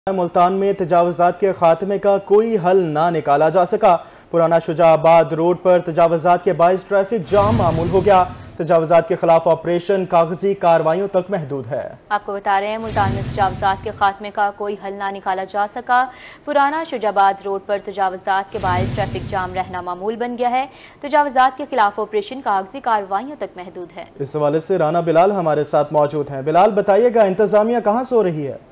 ملتان میں تجاوزات کے خاتمے کا کوئی حل نہ نکالا جا سکا۔ پرانا شجاع آباد روڈ پر تجاوزات کے باعث ٹریفک جام معمول ہو گیا۔ تجاوزات کے خلاف آپریشن کاغذی کارروائیوں تک محدود ہے۔ آپ کو بتا رہے ہیں ملتان میں تجاوزات کے خاتمے کا کوئی حل نہ نکالا جا سکا۔ پرانا شجاع آباد روڈ پر تجاوزات کے باعث ٹریفک جام رہنا معمول بن گیا ہے۔ تجاوزات کے خلاف آپریشن کاغذی کارروائیوں تک محدود ہے۔ اس حوالے سے رانا بلال ہمارے ساتھ موجود ہیں۔ بلال بتائیے گا انتظامیہ کہاں سو رہی ہے؟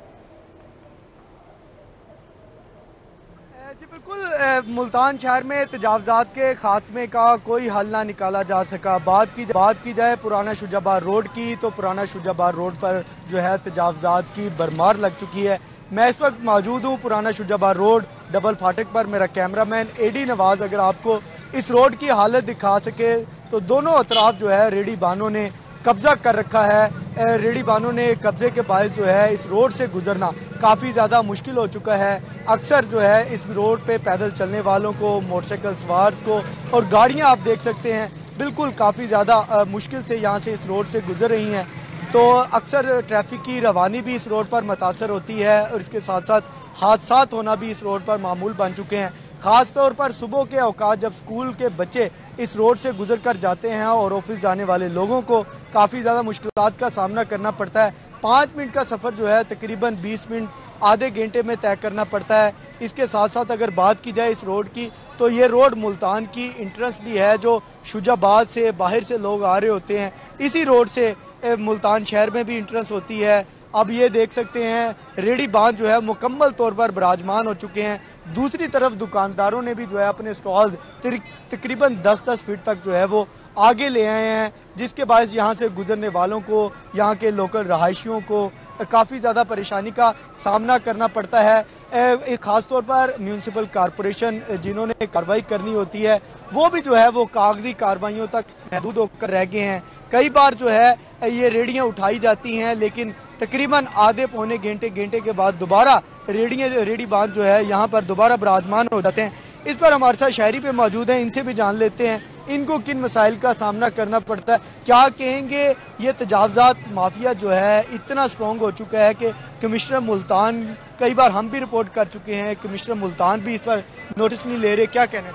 جی بالکل، ملتان شہر میں تجاوزات کے خاتمے کا کوئی حل نہ نکالا جا سکا۔ بات کی جائے پرانا شجاع آباد روڈ کی تو پرانا شجاع آباد روڈ پر جو ہے تجاوزات کی بھرمار لگ چکی ہے۔ میں اس وقت موجود ہوں پرانا شجاع آباد روڈ ڈبل پھاٹک پر۔ میرا کیمرہ مین اے ڈی نواز اگر آپ کو اس روڈ کی حالت دکھا سکے تو دونوں اطراف جو ہے ریڑھی بانوں نے قبضہ کر رکھا ہے۔ ریڑھی بانوں نے قبضے کے باعث جو ہے اس روڈ سے گزرنا کافی زیادہ مشکل ہو چکا ہے۔ اکثر جو ہے اس روڈ پہ پیدل چلنے والوں کو، موٹر سائیکل سوار کو اور گاڑیاں آپ دیکھ سکتے ہیں بالکل کافی زیادہ مشکل سے یہاں سے اس روڈ سے گزر رہی ہیں۔ تو اکثر ٹریفک کی روانی بھی اس روڈ پر متاثر ہوتی ہے اور اس کے ساتھ ساتھ حادثات ہونا بھی اس روڈ پر معمول بن چکے ہیں۔ خاص طور پر صبح کے اوقات جب سکول کے بچے اس روڈ سے گزر کر جاتے ہیں اور آفس جانے والے لوگوں کو کافی زیادہ مشکلات کا سامنا کرنا پڑتا ہے۔ 5 منٹ کا سفر جو ہے تقریباً 20 منٹ آدھے گھنٹے میں طے کرنا پڑتا ہے۔ اس کے ساتھ ساتھ اگر بات کی جائے اس روڈ کی تو یہ روڈ ملتان کی انٹرنس بھی ہے، جو شجاع آباد سے باہر سے لوگ آ رہے ہوتے ہیں اسی روڈ سے ملتان شہر میں بھی انٹرنس ہوتی ہے۔ اب یہ دیکھ سکتے ہیں ریڑھی باندھ جو ہے مکمل طور پر براجمان ہو چکے ہیں۔ دوسری طرف دکانداروں نے بھی جو ہے اپنے سٹال تقریباً 10-10 فٹ تک جو ہے وہ آگے لے آئے ہیں، جس کے باعث یہاں سے گزرنے والوں کو، یہاں کے لوکل رہائشیوں کو کافی زیادہ پریشانی کا سامنا کرنا پڑتا ہے۔ خاص طور پر میونسپل کارپوریشن جنہوں نے کارروائی کرنی ہوتی ہے وہ بھی جو ہے وہ کاغذی کارروائیوں تک محدود ہو کر رہ گئے ہیں۔ کئی بار جو ہے یہ ریڑیاں اٹھائی جاتی ہیں لیکن تقریباً آدھے پونے گھنٹے کے بعد دوبارہ ریڑھی باندھ جو ہے یہاں پر دوبارہ براجمان ہو جاتے ہیں۔ اس پر ہمارے ساتھ شہری پہ موجود ہیں، ان سے بھی جان لیتے ہیں ان کو کن مسائل کا سامنا کرنا پڑتا ہے۔ کیا کہیں گے یہ تجاوزات مافیا جو ہے اتنا سٹرونگ ہو چکا ہے کہ کمشنر ملتان، کئی بار ہم بھی رپورٹ کر چکے ہیں، کمشنر ملتان بھی اس پر نوٹس نہیں لے رہے، کیا کہنا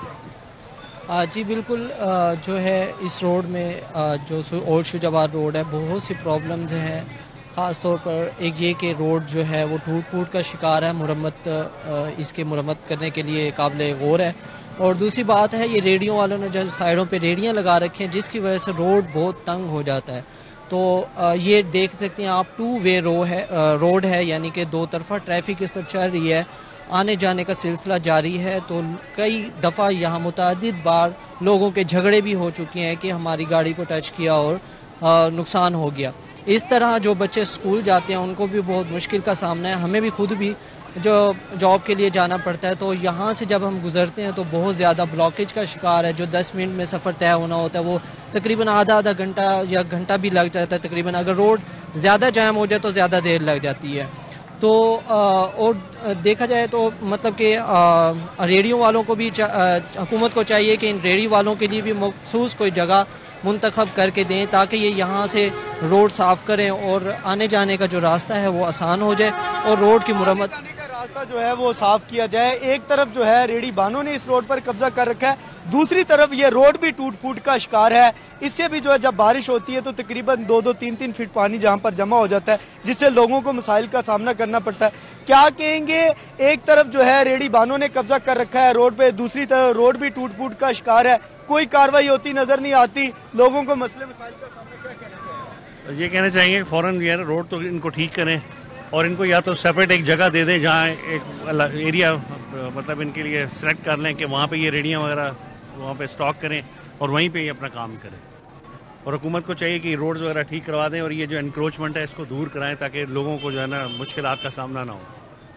چاہیں؟ جی بالکل، جو ہے اس روڈ میں جو اولڈ شجاع آباد روڈ ہے بہت سی پرابلمز ہیں۔ خاص طور پر ایک یہ کہ روڈ جو ہے وہ ٹوٹ کا شکار ہے، اس کے مرمت کرنے کے لیے قابل غور ہے۔ اور دوسری بات ہے یہ ریڑھیوں والوں نے جو سائڈوں پہ ریڑھیاں لگا رکھی ہیں جس کی وجہ سے روڈ بہت تنگ ہو جاتا ہے۔ تو یہ دیکھ سکتے ہیں آپ 2 وے روڈ ہے، یعنی کہ 2 طرفہ ٹریفک اس پر چل رہی ہے، آنے جانے کا سلسلہ جاری ہے۔ تو کئی دفعہ یہاں متعدد بار لوگوں کے جھگڑے بھی ہو چکے ہیں کہ ہماری گاڑی کو ٹچ کیا اور نقصان ہو گیا۔ اس طرح جو بچے سکول جاتے ہیں ان کو بھی بہت مشکل کا سامنا ہے، ہمیں بھی خود بھی جو جاب کے لیے جانا پڑتا ہے تو یہاں سے جب ہم گزرتے ہیں تو بہت زیادہ بلاکیج کا شکار ہے۔ جو 10 منٹ میں سفر طے ہونا ہوتا ہے وہ تقریباً آدھا گھنٹہ یا گھنٹہ بھی لگ جاتا ہے تقریباً، اگر روڈ زیادہ جام ہو جائے تو زیادہ دیر لگ جاتی ہے۔ تو اور دیکھا جائے تو مطلب کہ ریڑھیوں والوں کو بھی حکومت کو چاہیے کہ ان ریڑھی والوں کے لیے بھی مخصوص کوئی جگہ منتخب کر کے دیں تاکہ یہ یہاں سے روڈ صاف کریں اور آنے جانے کا جو راستہ ہے وہ آسان ہو جائے اور روڈ کی مرمت راستہ جو ہے وہ صاف کیا جائے۔ ایک طرف جو ہے ریڑھی بانوں نے اس روڈ پر قبضہ کر رکھا ہے، دوسری طرف یہ روڈ بھی ٹوٹ پھوٹ کا شکار ہے۔ اس سے بھی جو ہے جب بارش ہوتی ہے تو تقریباً 2-3 فٹ پانی جہاں پر جمع ہو جاتا ہے جس سے لوگوں کو مسائل کا سامنا کرنا پڑتا ہے۔ کیا کہیں گے ایک طرف جو ہے ریڑھی بانوں نے قبضہ کر رکھا ہے روڈ پہ، دوسری طرف روڈ بھی ٹوٹ پھوٹ کا شکار ہے، کوئی کارروائی ہوتی نظر نہیں آتی، لوگوں کو مسائل کا سامنا کیا کہنا چاہیں؟ یہ کہنا چاہیں گے فوراً روڈ تو ان کو ٹھیک کریں اور ان کو یا تو سیپریٹ ایک جگہ دے دیں جہاں ایک ایریا مطلب ان کے لیے سلیکٹ کر لیں کہ وہاں پہ یہ ریڑیاں وغیرہ وہاں پہ سٹاک کریں اور وہیں پہ یہ اپنا کام کریں۔ اور حکومت کو چاہیے کہ روڈز وغیرہ ٹھیک کروا دیں اور یہ جو انکروچمنٹ ہے اس کو دور کرائیں تاکہ لوگوں کو جو ہے نا مشکلات کا سامنا نہ ہو۔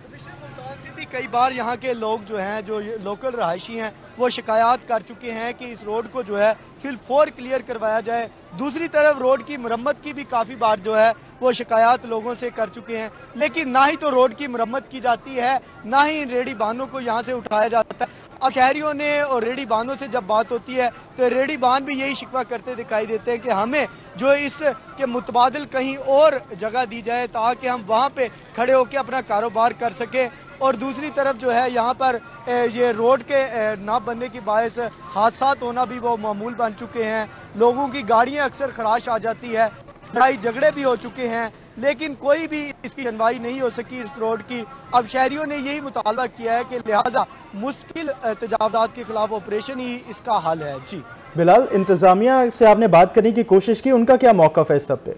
کئی بار یہاں کے لوگ جو ہیں، جو لوکل رہائشی ہیں، وہ شکایات کر چکے ہیں کہ اس روڈ کو جو ہے فی الفور کلیئر کروایا جائے۔ دوسری طرف روڈ کی مرمت کی بھی کافی بار جو ہے وہ شکایات لوگوں سے کر چکے ہیں، لیکن نہ ہی تو روڈ کی مرمت کی جاتی ہے، نہ ہی ریڑھی بانوں کو یہاں سے اٹھایا جاتا ہے۔ اب شہریوں نے اور ریڑھی بانوں سے جب بات ہوتی ہے تو ریڑھی بان بھی یہی شکوہ کرتے دکھائی دیتے ہیں کہ ہمیں جو اس کے متبادل کہیں اور جگہ دی جائے تاکہ ہم وہاں پہ کھڑے ہو کے اپنا کاروبار کر سکیں. اور دوسری طرف جو ہے یہاں پر یہ روڈ کے نہ بننے کی باعث حادثات ہونا بھی وہ معمول بن چکے ہیں. لوگوں کی گاڑیاں اکثر خراش آ جاتی ہے, لڑائی جھگڑے بھی ہو چکے ہیں, لیکن کوئی بھی اس کی سنوائی نہیں ہو سکی اس روڈ کی. اب شہریوں نے یہی مطالبہ کیا ہے کہ لہٰذا مشکل تجاوزات کے خلاف آپریشن ہی اس کا حل ہے. جی بلال, انتظامیہ سے آپ نے بات کرنے کی کوشش کی, ان کا کیا موقف ہے اس سب پہ؟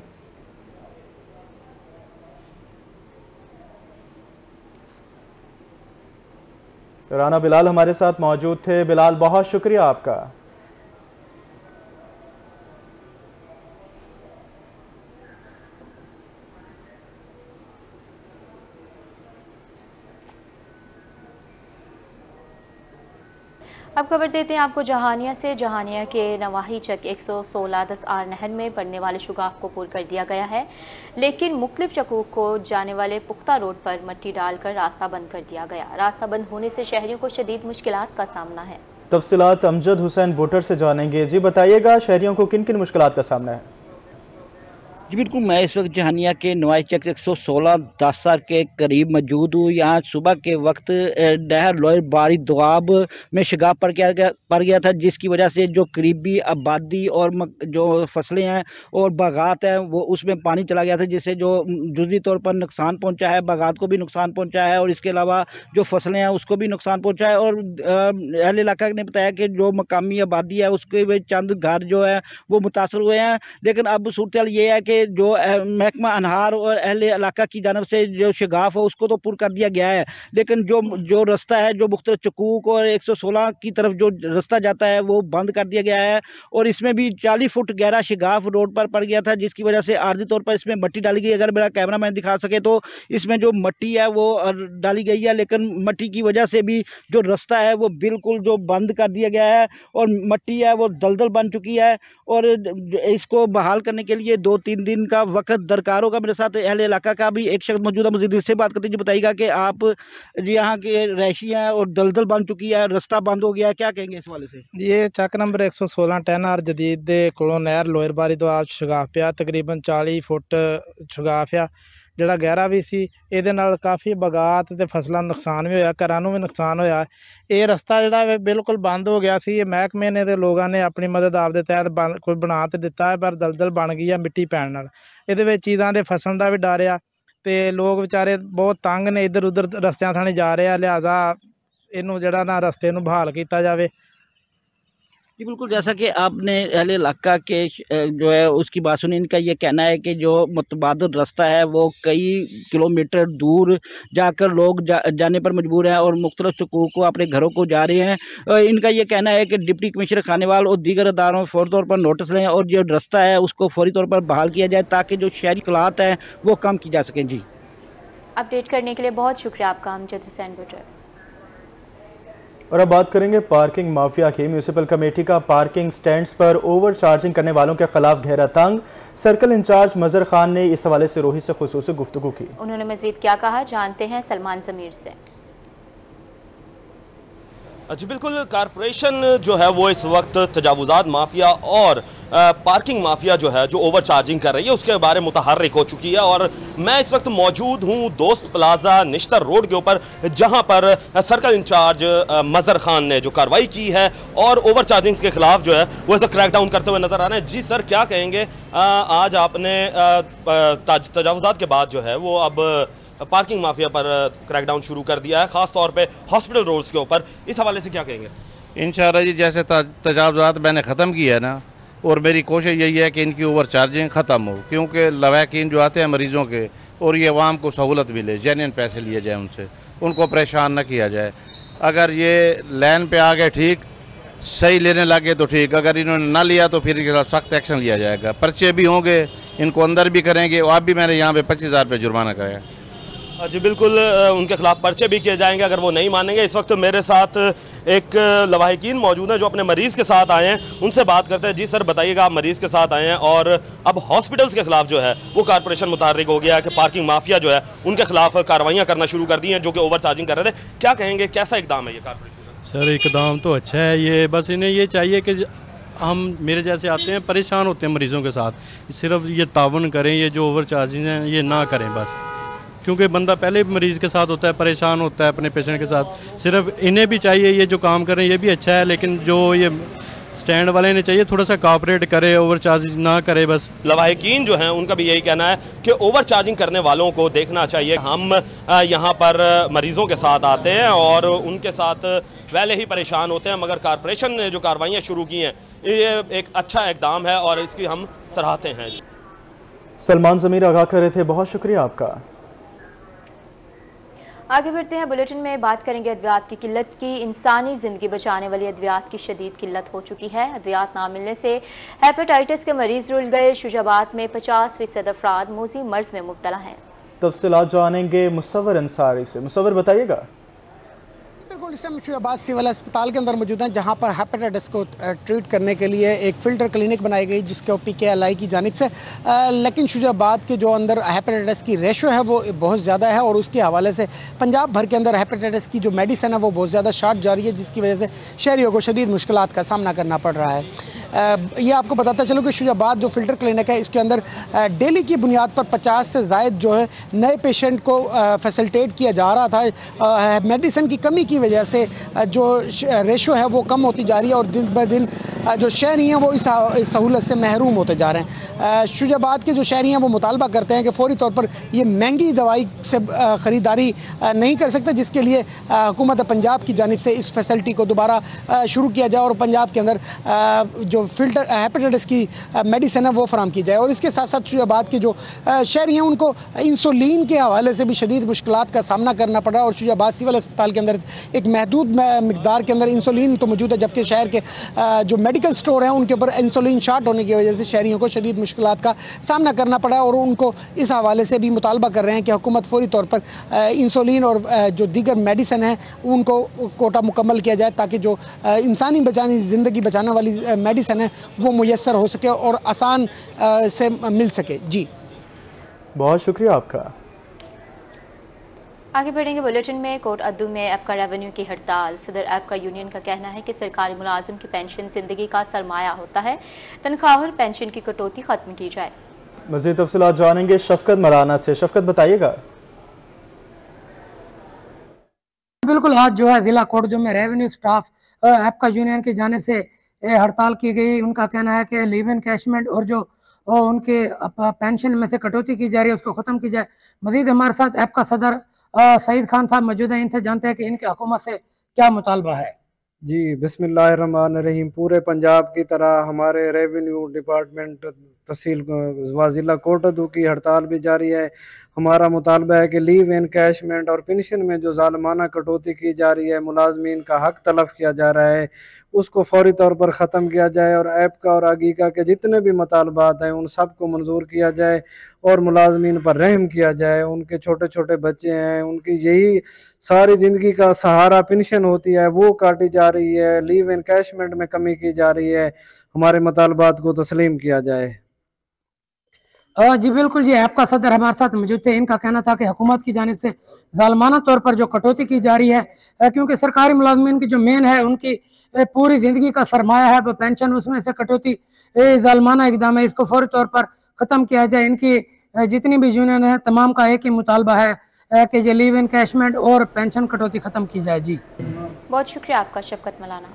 رانا بلال ہمارے ساتھ موجود تھے. بلال, بہت شکریہ آپ کا. اب خبر دیتے ہیں آپ کو جہانیہ سے. جہانیہ کے نواحی چک 116 آر نہر میں پڑنے والے شگاف کو پور کر دیا گیا ہے, لیکن مختلف چکوک کو جانے والے پختہ روڈ پر مٹی ڈال کر راستہ بند کر دیا گیا. راستہ بند ہونے سے شہریوں کو شدید مشکلات کا سامنا ہے. تفصیلات امجد حسین بوٹر سے جانیں گے. جی بتائیے گا, شہریوں کو کن کن مشکلات کا سامنا ہے؟ جی بالکل, میں اس وقت جہانیہ کے نواحی چک 116 کے قریب موجود ہوں. یہاں صبح کے وقت نہر لوئر باری دوآب میں شگاف پڑ گیا تھا, جس کی وجہ سے جو قریبی آبادی اور جو فصلیں ہیں اور باغات ہیں وہ اس میں پانی چلا گیا تھا, جس سے جو جزوی طور پر نقصان پہنچا ہے, باغات کو بھی نقصان پہنچا ہے اور اس کے علاوہ جو فصلیں ہیں اس کو بھی نقصان پہنچا ہے. اور اہل علاقہ نے بتایا کہ جو مقامی آبادی ہے اس کے چند گھر جو ہے وہ متاثر ہوئے ہیں, لیکن اب صورتحال یہ ہے کہ جو محکمہ انہار اور اہل علاقہ کی جانب سے جو شگاف ہے اس کو تو پور کر دیا گیا ہے, لیکن جو رستہ ہے جو مختلف چکوک اور 116 کی طرف جو رستہ جاتا ہے وہ بند کر دیا گیا ہے. اور اس میں بھی 40 فٹ گہرا شگاف روڈ پر پڑ گیا تھا, جس کی وجہ سے عارضی طور پر اس میں مٹی ڈالی گئی. اگر میرا کیمرہ مین دکھا سکے تو اس میں جو مٹی ہے وہ ڈالی گئی ہے, لیکن مٹی کی وجہ سے بھی جو رستہ ہے وہ بالکل جو بند کر دیا گیا ہے اور مٹی ہے وہ دلدل بن چکی ہے. اور اس کو بحال کرنے کے لیے 2-3 دن کا وقت درکار ہوگا. میرے ساتھ اہل علاقہ کا بھی ایک شخص موجود ہے, مزید اس سے بات کرتے ہیں. جی بتائیے گا کہ آپ یہاں کے رہائشی ہیں اور دلدل بن چکی ہے, رستہ بند ہو گیا ہے, کیا کہیں گے اس والے سے؟ یہ چک نمبر 116 10 آر جدید دے کولوں نہر لوئر باری دوآب شگاف پیا, تقریباً 40 فٹ شگاف ਆ ਜਿਹੜਾ ਗਹਿਰਾ ਵੀ ਸੀ. ਇਹਦੇ ਨਾਲ ਕਾਫੀ ਬਗਾਤ ਤੇ ਫਸਲਾਂ ਨੂੰ ਨੁਕਸਾਨ ਵੀ ਹੋਇਆ, ਘਰਾਂ ਨੂੰ ਵੀ ਨੁਕਸਾਨ ਹੋਇਆ. ਇਹ ਰਸਤਾ ਜਿਹੜਾ ਬਿਲਕੁਲ ਬੰਦ ਹੋ ਗਿਆ ਸੀ. ਇਹ ਮਹਿਕਮੇ ਨੇ ਤੇ ਲੋਕਾਂ ਨੇ ਆਪਣੀ ਮਦਦ ਆਪਦੇ ਤਹਿਤ ਕੋਈ ਬਣਾ ਤੇ ਦਿੱਤਾ ਹੈ, ਪਰ ਦਲਦਲ ਬਣ ਗਈ ਆ ਮਿੱਟੀ ਪੈਣ ਨਾਲ. ਇਹਦੇ ਵਿੱਚ ਚੀਜ਼ਾਂ ਦੇ ਫਸਣ ਦਾ ਵੀ ਡਰ ਆ ਤੇ ਲੋਕ ਵਿਚਾਰੇ ਬਹੁਤ ਤੰਗ ਨੇ, ਇੱਧਰ ਉੱਧਰ ਰਸਤਿਆਂ ਥਾਣੀ ਜਾ ਰਹੇ ਆ. ਲਿਹਾਜ਼ਾ ਇਹਨੂੰ ਜਿਹੜਾ ਨਾ ਰਸਤੇ ਨੂੰ ਬਹਾਲ ਕੀਤਾ ਜਾਵੇ. جی بالکل, جیسا کہ آپ نے اہل علاقہ کے جو ہے اس کی بات سنی, ان کا یہ کہنا ہے کہ جو متبادل رستہ ہے وہ کئی کلومیٹر دور جا کر لوگ جانے پر مجبور ہیں اور مختلف چکوک کو اپنے گھروں کو جا رہے ہیں. ان کا یہ کہنا ہے کہ ڈپٹی کمشنر خانیوال اور دیگر اداروں فوری طور پر نوٹس لیں اور جو رستہ ہے اس کو فوری طور پر بحال کیا جائے تاکہ جو شہری مشکلات ہیں وہ کم کی جا سکیں. جی اپڈیٹ کرنے کے لیے بہت شکریہ آپ کا امجد حسین بٹر. اور اب بات کریں گے پارکنگ مافیا کی. میونسپل کمیٹی کا پارکنگ سٹینڈز پر اوور چارجنگ کرنے والوں کے خلاف گہرا تنگ. سرکل انچارج مظہر خان نے اس حوالے سے روہی سے خصوصی گفتگو کی. انہوں نے مزید کیا کہا, جانتے ہیں سلمان ضمیر سے. جی بالکل, کارپوریشن جو ہے وہ اس وقت تجاوزات مافیا اور پارکنگ مافیا جو ہے جو اوور چارجنگ کر رہی ہے اس کے بارے متحرک ہو چکی ہے. اور میں اس وقت موجود ہوں دوست پلازا نشتر روڈ کے اوپر, جہاں پر سرکل انچارج مظہر خان نے جو کارروائی کی ہے اور اوور چارجنگ کے خلاف جو ہے وہ اس وقت کریک ڈاؤن کرتے ہوئے نظر آ رہے ہیں. جی سر, کیا کہیں گے, آج آپ نے تجاوزات کے بعد جو ہے وہ اب پارکنگ مافیا پر کریک ڈاؤن شروع کر دیا ہے, خاص طور پہ ہاسپٹل روڈز کے اوپر, اس حوالے سے کیا کہیں گے؟ انشاءاللہ جی, جیسے تجاوزات میں نے ختم کیا ہے نا, اور میری کوشش یہی ہے کہ ان کی اوور چارجنگ ختم ہو, کیونکہ لواحقین جو آتے ہیں مریضوں کے اور یہ عوام کو سہولت ملے, جینین پیسے لیے جائیں ان سے, ان کو پریشان نہ کیا جائے. اگر یہ لین پہ آ گئے ٹھیک, صحیح لینے لگے تو ٹھیک, اگر انہوں نے نہ لیا تو پھر ان کے خلاف سخت ایکشن لیا جائے گا. پرچے بھی ہوں گے, ان کو اندر بھی کریں گے. آپ بھی میں نے یہاں پہ 25,000 روپے جرمانہ کرایا. جی بالکل, ان کے خلاف پرچے بھی کیے جائیں گے اگر وہ نہیں مانیں گے. اس وقت میرے ساتھ ایک لواحقین موجود ہیں جو اپنے مریض کے ساتھ آئے ہیں, ان سے بات کرتے ہیں. جی سر بتائیے گا, آپ مریض کے ساتھ آئے ہیں اور اب ہاسپٹلز کے خلاف جو ہے وہ کارپوریشن متحرک ہو گیا ہے کہ پارکنگ مافیا جو ہے ان کے خلاف کاروائیاں کرنا شروع کر دی ہیں جو کہ اوور چارجنگ کر رہے تھے. کیا کہیں گے, کیسا اقدام ہے یہ کارپوریشن؟ सर इकदाम तो अच्छा है ये, बस इन्हें ये चाहिए कि हम मेरे जैसे आते हैं परेशान होते हैं मरीजों के साथ, सिर्फ ये तावन करें, ये जो ओवर चार्जिंग हैं ये ना करें बस, क्योंकि बंदा पहले भी मरीज के साथ होता है, परेशान होता है अपने पेशेंट के साथ। सिर्फ इन्हें भी चाहिए ये जो काम कर रहे हैं ये भी अच्छा है, लेकिन जो ये स्टैंड वाले ने चाहिए थोड़ा सा कॉपरेट करे, ओवर चार्जिंग ना करे बस। लवाहिकीन जो हैं उनका भी यही कहना है कि ओवर चार्जिंग करने वालों को देखना चाहिए। हम यहाँ पर मरीजों के साथ आते हैं और उनके साथ पहले ही परेशान होते हैं, मगर कारपोरेशन ने जो कार्रवाइयाँ शुरू की हैं ये एक अच्छा इकदाम है और इसकी हम सराहते हैं। सलमान ज़मीर आगाह कर रहे थे, बहुत शुक्रिया आपका। आगे बढ़ते हैं, बुलेटिन में बात करेंगे अद्वियात की किल्लत की। इंसानी जिंदगी बचाने वाली अद्वियात की शदीद किल्लत हो चुकी है। अद्वियात ना मिलने से हेपेटाइटिस के मरीज रुल गए। शुजाबाद में 50% अफराद मोजी मर्ज में मुब्तला हैं। तफसीलात जानेंगे मुसव्वर अंसारी से। मुसव्वर बताइएगा। बिल्कुल, इस टाइम शुजाबाद सिविल अस्पताल के अंदर मौजूद हैं, जहां पर हेपेटाइटिस को ट्रीट करने के लिए एक फिल्टर क्लिनिक बनाई गई जिसके PKLI की जानिब से, लेकिन शुजाबाद के जो अंदर हेपेटाइटिस की रेशो है वो बहुत ज़्यादा है और उसके हवाले से पंजाब भर के अंदर हेपेटाइटिस की जो मेडिसिन है वो बहुत ज़्यादा शॉर्ट जा रही है, जिसकी वजह से शहरियों को शदीद मुश्किलात का सामना करना पड़ रहा है। ये आपको बताता चलो कि शुजाबाद जो फिल्टर क्लिनिक है इसके अंदर डेली की बुनियाद पर 50 से ज़ायद जो है नए पेशेंट को फैसिलिटेट किया जा रहा था। मेडिसिन की कमी की वजह से जो रेशो है वो कम होती जा रही है और दिन ब दिन जो शहरी हैं वो इस सहूलत से महरूम होते जा रहे हैं। शुजाबाद के जो शहरी हैं वो मुतालबा करते हैं कि फौरी तौर पर ये महंगी दवाई से ख़रीदारी नहीं कर सकते, जिसके लिए हुकूमत पंजाब की जानिब से इस फैसिलिटी को दोबारा शुरू किया जाए और पंजाब के अंदर जो फिल्टर हेपेटाइटिस की मेडिसिन है वो फराम की जाए। और इसके साथ साथ शुजाबाद के जो शहरी हैं उनको इंसुलिन के हवाले से भी शदीद मुश्किलात का सामना करना पड़ रहा है और शुजाबाद सिविल अस्पताल के अंदर एक महदूद मिकदार के अंदर इंसुलिन तो मौजूद है, जबकि शहर के जो मेडिकल स्टोर हैं उनके ऊपर इंसुलिन शॉर्ट होने की वजह से शहरियों को शदीद मुश्किलात का सामना करना पड़ा है और उनको इस हवाले से भी मुतालबा कर रहे हैं कि हुकूमत फौरी तौर पर इंसुलिन और जो दीगर मेडिसिन है उनको कोटा मुकम्मल किया जाए, ताकि जो इंसानी ज़िंदगी बचाने वाली मेडिसिन है वो मुयस्सर हो सके और आसान से मिल सके। जी बहुत शुक्रिया आपका। आगे बढ़ेंगे बुलेटिन में। कोट अद्दू में एपका रेवेन्यू की हड़ताल। सदर एपका यूनियन का कहना है कि सरकारी मुलाजिम की पेंशन जिंदगी का सरमाया होता है, तनख्वाह और पेंशन की कटौती खत्म की जाए। मज़ीद तफसीलात जानेंगे शफकत मलाना से। शफकत बताइएगा। बिल्कुल, आज जो है जिला कोटदू में रेवेन्यू स्टाफ एपका यूनियन की जानिब से हड़ताल की गई। उनका कहना है कि लीव एनकैशमेंट और जो उनके पेंशन में से कटौती की जा रही है उसको खत्म की जाए। मजीद हमारे साथ एपका सदर सईद खान साहब मौजूद हैं, इनसे जानते हैं कि इनके हुकूमत से क्या मुतालबा है। जी बिस्मिल्लाहिर्रहमानिर्रहीम। पूरे पंजाब की तरह हमारे रेवेन्यू डिपार्टमेंट तहसील ज़िला कोटदू की हड़ताल भी जारी है। हमारा मुतालबा है कि लीव एनकैशमेंट और पेंशन में जो जालमाना कटौती की जा रही है, मुलाजमीन का हक तलफ किया जा रहा है, उसको फौरी तौर पर ख़त्म किया जाए और एपका और आगीका के जितने भी मुतालबात हैं उन सब को मंजूर किया जाए और मुलाजमीन पर रहम किया जाए। उनके छोटे छोटे बच्चे हैं, उनकी यही सारी ज़िंदगी का सहारा पेंशन होती है वो काटी जा रही है, लीव एनकैशमेंट में कमी की जा रही है। हमारे मुतालबात को तस्लीम किया जाए। जी बिल्कुल जी, आपका सदर हमारे साथ मौजूद थे। इनका कहना था कि हुकूमत की जानिब से जालमाना तौर पर जो कटौती की जा रही है, क्योंकि सरकारी मुलाजमीन की जो मेन है उनकी पूरी जिंदगी का सरमाया है वो पेंशन, उसमें से कटौती जालमाना इकदाम है, इसको फौरी तौर पर ख़त्म किया जाए। इनकी जितनी भी यूनियन है तमाम का एक ही मुतालबा है कि ये लीव एनकैशमेंट और पेंशन कटौती ख़त्म की जाए। जी बहुत शुक्रिया आपका शफकत मलाना।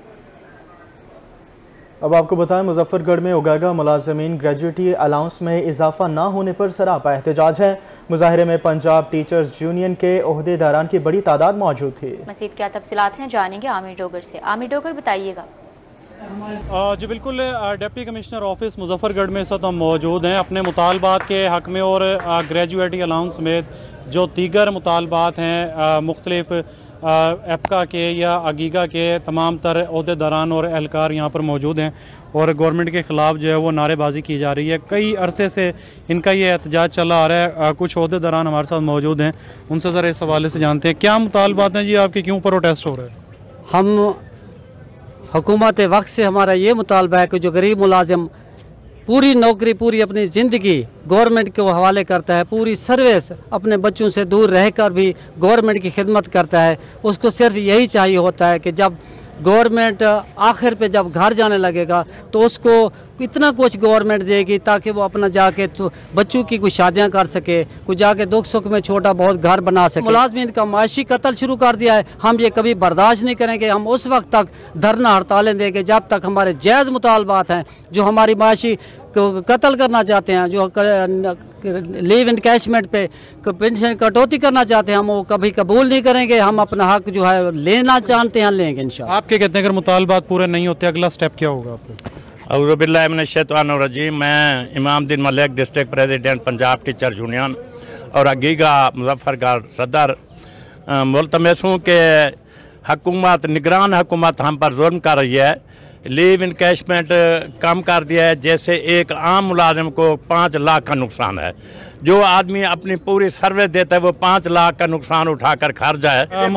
अब आपको बताएं, मुजफ्फरगढ़ में उगागा मुलाजमीन ग्रेजुएटी अलाउंस में इजाफा न होने पर सरापा एहतजाज है। मुजाहिरे में पंजाब टीचर्स यूनियन के ओहदेदारान की बड़ी तादाद मौजूद थी। मज़ीद क्या तफसीलात हैं जानेंगे आमिर डोगर से। आमिर डोगर बताइएगा। जी बिल्कुल, डिप्टी कमिश्नर ऑफिस मुजफ्फरगढ़ में इस वक्त हम मौजूद हैं अपने मुतालबात के हक में और ग्रेजुएटी अलाउंस में जो दीगर मुतालबात हैं मुख्तलिफ एपका के या अगीगा के तमाम तर ओहदेदारान और एहलकार यहाँ पर मौजूद हैं और गवर्नमेंट के ख़िलाफ़ जो है वो नारेबाजी की जा रही है। कई अरसे से इनका ये एहतजाज चला आ रहा है। कुछ ओहदेदारान हमारे साथ मौजूद हैं, उनसे ज़रा इस हवाले से जानते हैं क्या मुतालबात हैं जी आपके, क्यों प्रोटेस्ट हो रहे हैं। हम हुकूमत वक्त से हमारा ये मुतालबा है कि जो गरीब मुलाजिम पूरी नौकरी, पूरी अपनी ज़िंदगी गवर्नमेंट के हवाले करता है, पूरी सर्विस अपने बच्चों से दूर रहकर भी गवर्नमेंट की खिदमत करता है। उसको सिर्फ यही चाहिए होता है कि जब गवर्नमेंट आखिर पे जब घर जाने लगेगा तो उसको इतना कुछ गवर्नमेंट देगी ताकि वो अपना जाके तो बच्चों की कुछ शादियां कर सके, कुछ जाके दुख सुख में छोटा बहुत घर बना सके। मुलाजमीन का माशी कत्ल शुरू कर दिया है। हम ये कभी बर्दाश्त नहीं करेंगे। हम उस वक्त तक धरना हड़तालें देंगे जब तक हमारे जायज़ मुतालबात हैं। जो हमारी माशी को कत्ल करना चाहते हैं, जो लीव इनकैशमेंट पे पेंशन कटौती करना चाहते हैं, हम वो कभी कबूल नहीं करेंगे। हम अपना हक जो है लेना चाहते हैं, लेंगे इंशाअल्लाह। आपके कितने अगर मुतालबात पूरे नहीं होते अगला स्टेप क्या होगा आपका? औज़ुबिल्लाहिमिनश्शैतानिर्रजीम। मैं Imamuddin Malik, district president Punjab teacher union और अगीगा मुजफ्फरगढ़ सदर, मुल्तमस हूँ कि हुकूमत, निगरान हुकूमत हम पर जुल्म कर रही है। लीव इनकैशमेंट कम कर दिया है, जैसे एक आम मुलाजिम को 5 लाख का नुकसान है। जो आदमी अपनी पूरी सर्विस देता है वो 5 लाख का नुकसान उठाकर खर्च जाए।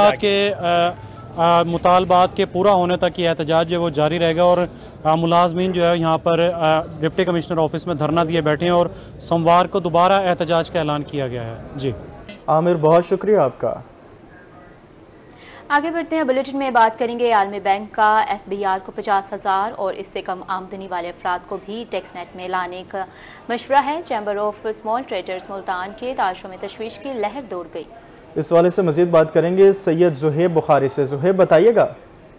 मुतालबात के पूरा होने तक ये एहतजाज जो है वो जारी रहेगा और मुलाजमीन जो है यहाँ पर डिप्टी कमिश्नर ऑफिस में धरना दिए बैठे हैं और सोमवार को दोबारा एहतजाज का ऐलान किया गया है। जी आमिर, बहुत शुक्रिया आपका। आगे बढ़ते हैं। बुलेटिन में बात करेंगे आलमी बैंक का FBR को 50,000 और इससे कम आमदनी वाले अफराद को भी टैक्स नेट में लाने का मशवरा है। Chamber of small traders Multan के ताशरों में तशवीश की लहर दौड़ गई। इस वाले से मजीद बात करेंगे सैयद ज़ुहैब बुखारी से। ज़ुहैब, बताइएगा।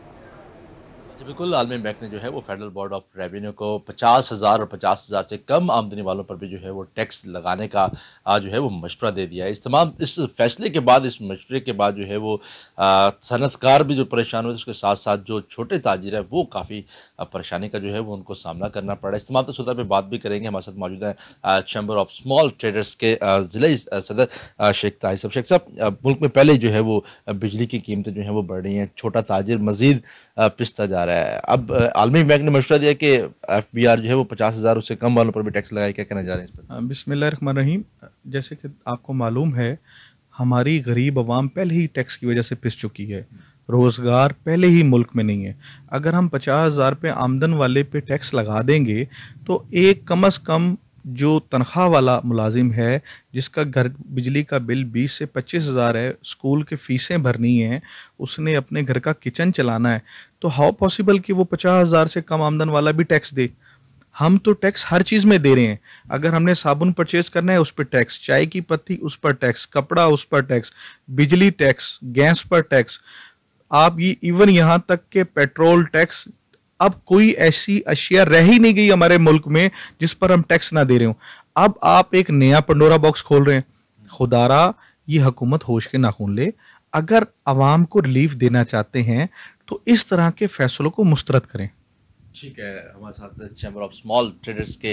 बिल्कुल, आलमी बैंक ने जो है वो फेडरल बोर्ड ऑफ रेवेन्यू को 50,000 और 50,000 से कम आमदनी वालों पर भी जो है वो टैक्स लगाने का जो है वो मशवरा दे दिया है। इस फैसले के बाद, इस मशवरे के बाद जो है वो सनतकार भी जो परेशान हुए, उसके साथ साथ जो छोटे ताजिर है वो काफ़ी परेशानी का जो है वो उनको सामना करना पड़ा। इस तमाम तफसीलात पे बात भी करेंगे। हमारे साथ मौजूद है चैम्बर ऑफ स्मॉल ट्रेडर्स के ज़िले सदर शेख ताहिर साहब। शेख साहब, मुल्क में पहले जो है वो बिजली की कीमतें जो है वो बढ़ रही हैं, छोटा ताजिर मजीद पिसता जा रहा है। अब आलमी बैंक ने मशवरा दिया कि FBR जो है वो 50,000 उससे कम वालों पर भी टैक्स लगाए। क्या कहना चाह रहे हैं इस पर? बिस्मिल्लाहिर्रहमानिर्रहीम। जैसे कि आपको मालूम है, हमारी गरीब आवाम पहले ही टैक्स की वजह से पिस चुकी है। रोज़गार पहले ही मुल्क में नहीं है। अगर हम 50,000 पे आमदन वाले पे टैक्स लगा देंगे तो एक कम अज़ कम जो तनख्वाह वाला मुलाजिम है, जिसका घर बिजली का बिल 20 से 25,000 है, स्कूल के फीसें भरनी है, उसने अपने घर का किचन चलाना है, तो हाउ पॉसिबल कि वो 50,000 से कम आमदन वाला भी टैक्स दे? हम तो टैक्स हर चीज़ में दे रहे हैं। अगर हमने साबुन परचेज करना है उस पर टैक्स, चाय की पत्ती उस पर टैक्स, कपड़ा उस पर टैक्स, बिजली टैक्स, गैस पर टैक्स, आप ये इवन यहाँ तक के पेट्रोल टैक्स। अब कोई ऐसी अशिया रह ही नहीं गई हमारे मुल्क में जिस पर हम टैक्स ना दे रहे हो। अब आप एक नया पंडोरा बॉक्स खोल रहे हैं। खुदारा ये हुकूमत होश के नाखून ले। अगर आवाम को रिलीफ देना चाहते हैं तो इस तरह के फैसलों को मुस्तरद करें। ठीक है, हमारे साथ चैम्बर ऑफ स्मॉल ट्रेडर्स के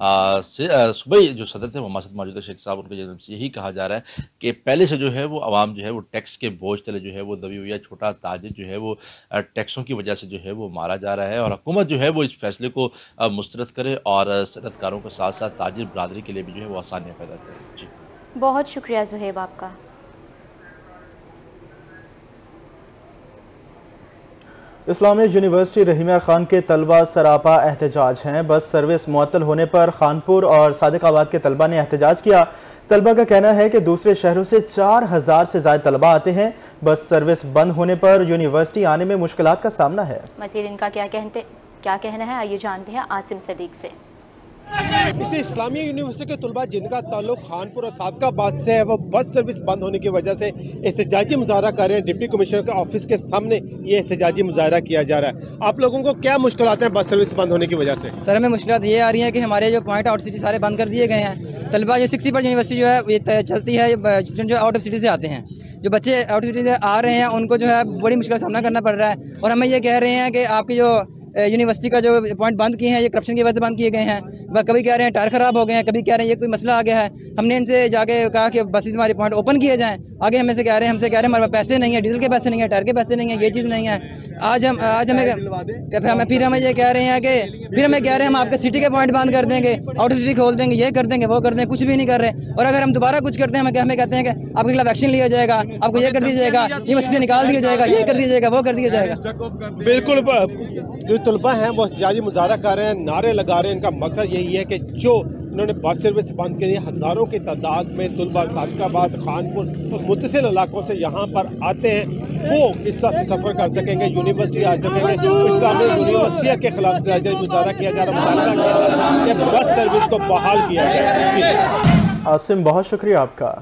सुबह जो सदर थे वो हमारे साथ मौजूद है शेख साहब। उनके जन्म से यही कहा जा रहा है कि पहले से जो है वो आवाम जो है वो टैक्स के बोझ तले जो है वो दबी हुई है। छोटा ताजिर जो है वो टैक्सों की वजह से जो है वो मारा जा रहा है और हुकूमत जो है वो इस फैसले को मुस्तरद करे और सनतकारों के साथ साथ ताजिर बरादरी के लिए भी जो है वो आसानियाँ पैदा करे। जी, बहुत शुक्रिया ज़ुहैब आपका। इस्लामिक यूनिवर्सिटी रहीमिया खान के तलबा सरापा एहतजाज हैं। बस सर्विस मुअत्तल होने पर खानपुर और सादिकाबाद के तलबा ने एहतजाज किया। तलबा का कहना है कि दूसरे शहरों से 4,000 से ज्यादा तलबा आते हैं। बस सर्विस बंद होने पर यूनिवर्सिटी आने में मुश्किलात का सामना है। मजीद इनका क्या कहना है, आइए जानते हैं आसिम सदीक से। इसे इस्लामिया यूनिवर्सिटी के तलबा जिनका ताल्लुक खानपुर और सादिकाबाद से है, वो बस सर्विस बंद होने की वजह से एहतजाजी मुजाहरा कर रहे हैं। डिप्टी कमिश्नर के ऑफिस के सामने ये एहतजाजी मुजाहरा किया जा रहा है। आप लोगों को क्या मुश्किलात हैं बस सर्विस बंद होने की वजह से? सर, हमें मुश्किलात ये आ रही है कि हमारे जो पॉइंट आउट सिटी सारे बंद कर दिए गए हैं। तलबा जो 60% यूनिवर्सिटी जो है ये चलती है, जो आउट ऑफ सिटी से आते हैं, जो बच्चे आउट ऑफ सिटी से आ रहे हैं उनको जो है बड़ी मुश्किल का सामना करना पड़ रहा है। और हमें ये कह रहे हैं कि आपकी जो यूनिवर्सिटी का जो पॉइंट बंद किए हैं ये करप्शन की वजह से बंद किए गए हैं। کبھی کہہ رہے ہیں ٹائر خراب ہو گئے ہیں, کبھی کہہ رہے ہیں یہ کوئی مسئلہ آ گیا ہے. ہم نے ان سے جا کے کہا کہ بسز ہمارے پوائنٹ اوپن کیے جائیں. آگے ہمیں سے کہہ رہے ہیں ہمارے پاس پیسے نہیں ہیں, ڈیزل کے پیسے نہیں ہیں, ٹائر کے پیسے نہیں ہیں, یہ چیز نہیں ہے. آج ہمیں یہ کہہ رہے ہیں کہ پھر ہمیں کہہ رہے ہیں ہم آپ کے سٹی کے پوائنٹ بند کر دیں گے, آؤٹر سٹی کھول دیں گے, یہ کر دیں گے, وہ کر دیں گے, کچھ بھی نہیں کر رہے. اور اگر ہم دوبارہ کچھ کرتے ہیں ہمیں کہتے ہیں کہ آپ کے خلاف ایکشن لیا جائے گا, آپ کو یہ کر دیا جائے گا, یہ مسجد نکال دیا جائے گا, یہ کر دیا جائے گا, وہ کر دیا جائے گا. بالکل جو طلبہ ہیں وہ احتجاجی مظاہرہ کر رہے ہیں, نعرے لگا رہے ہیں. ان کا مقصد یہی ہے کہ جو انہوں نے بس سروس بند کی, ہزاروں کی تعداد میں طلبہ صادق آباد, خانپور اور متصل علاقوں سے یہاں پر آتے ہیں, وہ اس طرح سے سفر کر سکیں گے, یونیورسٹی آ سکیں گے. اسلامی یونیورسٹیوں کے خلاف احتجاجی مظاہرہ کیا جا رہا, مطالبہ کیا جا رہا ہے کہ بس سروس کو بحال کیا جائے. عاصم بہت شکریہ آپ کا.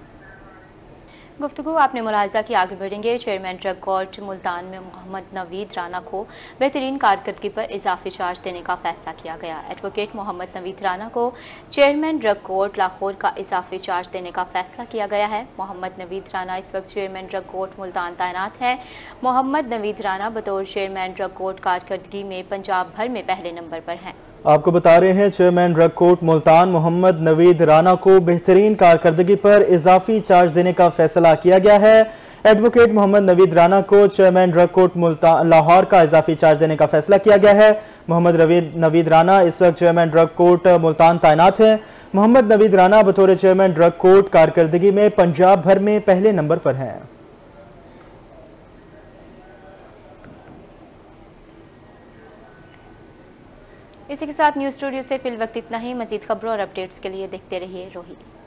گفتگو آپ نے ملاحظہ کی, آگے بڑھیں گے. چیئرمین ڈرگ کورٹ ملتان میں محمد نوید رانا کو بہترین کارکردگی پر اضافی چارج دینے کا فیصلہ کیا گیا. ایڈوکیٹ محمد نوید رانا کو چیئرمین ڈرگ کورٹ لاہور کا اضافی چارج دینے کا فیصلہ کیا گیا ہے. محمد نوید رانا اس وقت چیئرمین ڈرگ کورٹ ملتان تعینات ہے. محمد نوید رانا بطور چیئرمین ڈرگ کورٹ کارکردگی میں پنجاب بھر میں پہلے نمبر پر ہیں. آپ کو بتا رہے ہیں chairman drug court Multan Muhammad Naveed Rana کو بہترین کارکردگی پر اضافی چارج دینے کا فیصلہ کیا گیا ہے. ایڈوکیٹ محمد نوید رانا کو چیئرمین ڈرگ کورٹ لاہور کا اضافی چارج دینے کا فیصلہ کیا گیا ہے. محمد نوید رانا اس وقت چیئرمین ڈرگ کورٹ ملتان تعینات ہیں. محمد نوید رانا بطور چیئرمین ڈرگ کورٹ کارکردگی میں پنجاب بھر میں پہلے نمبر پر ہیں. اسی کے ساتھ نیوز اسٹوڈیو سے فی الوقت اتنا ہی. مزید خبروں اور اپڈیٹس کے لیے دیکھتے رہیے روہی.